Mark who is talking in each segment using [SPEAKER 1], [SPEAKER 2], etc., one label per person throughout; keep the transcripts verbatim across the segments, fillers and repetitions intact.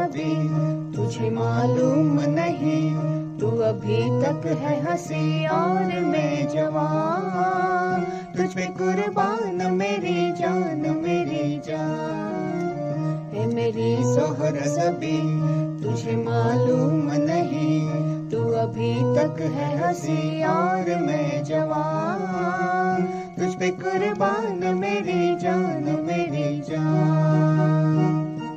[SPEAKER 1] सभी, तुझे मालूम नहीं तू अभी तक है हंसी और मैं जवान। तुझ पे कुर्बान मेरी जान मेरी जान। ए मेरी सोहर सभी, तुझे मालूम नहीं तू अभी तक है हंसी और मैं जवान। तुझ पे कुर्बान मेरी जान मेरी जान।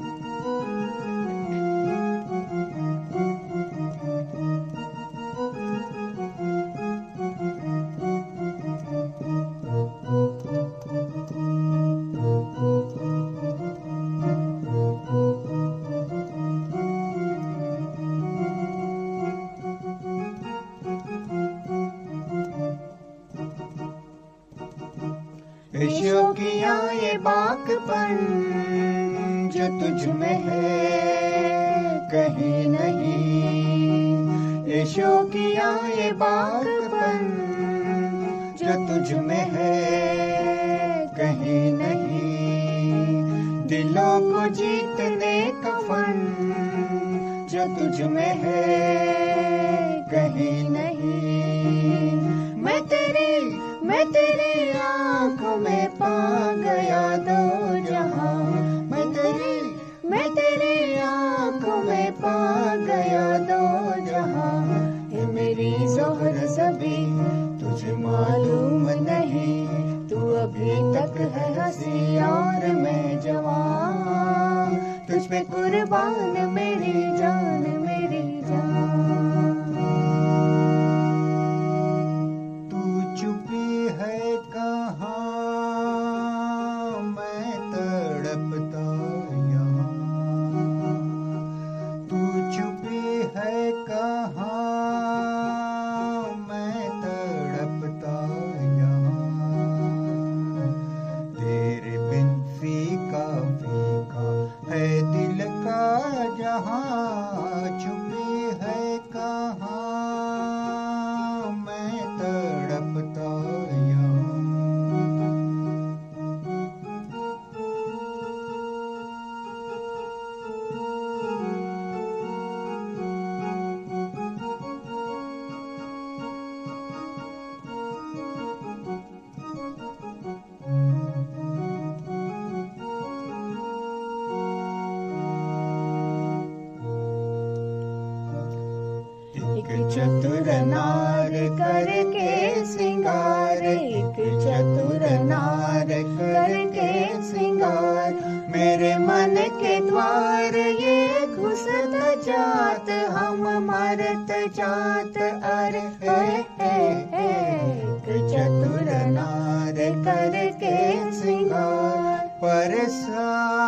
[SPEAKER 1] शौकिया ये बाकपन जो तुझ में है कहीं नहीं। ये शौकिया ये बाकपन जो तुझ में है कहीं नहीं। दिलों को जीतने का फन जो तुझ में है कहीं नहीं। मैं तेरी मैं तेरी आँखों में पा गया दो जहां। मैं तेरी मैं तेरी आँखों में पा गया दो जहां। ये मेरी जोहर सभी, तुझे मालूम नहीं तू अभी तक है हंसी और मैं जवान। तुझ पे कुर्बान मेरी जान मेरी जान। चतुर नार करके सिंगार, एक चतुर नार करके सिंगार। मेरे मन के द्वार ये घुसत जात, हम मरत जात अरे एक चतुर नार करके सिंगार। परसा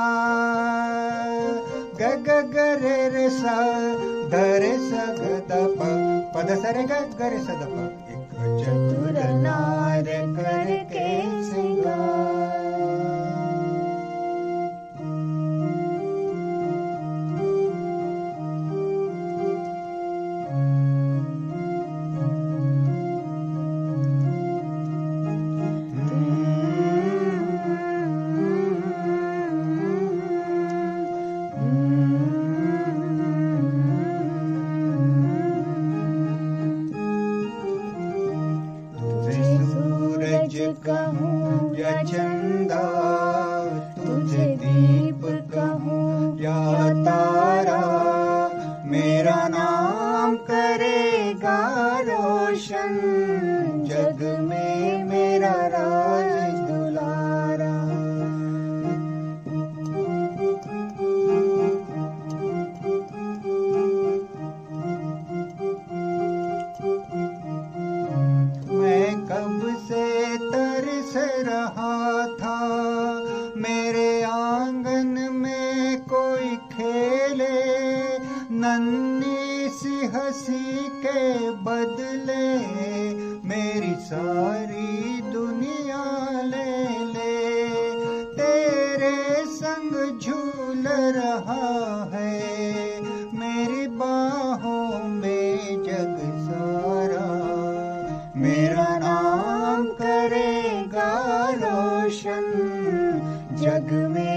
[SPEAKER 1] गग गरे रे सा धरे सा गदप पद सरे गरे सदप। एक चतुर नार करके सिंगार। कहूँ या चंदा, तुझे दीप कहूँ या तारा। मेरा नाम करेगा रोशन, जग में मेरा राज दुलारा। मैं कब से तरस रहा था, मेरे आंगन में कोई खेले। नन्ही सी हंसी के बदले मेरी सारी दुनिया ले ले। तेरे संग झूल रहा है मेरी बाहों में जग सारा। मेरा नाम करेगा रोशन, जग में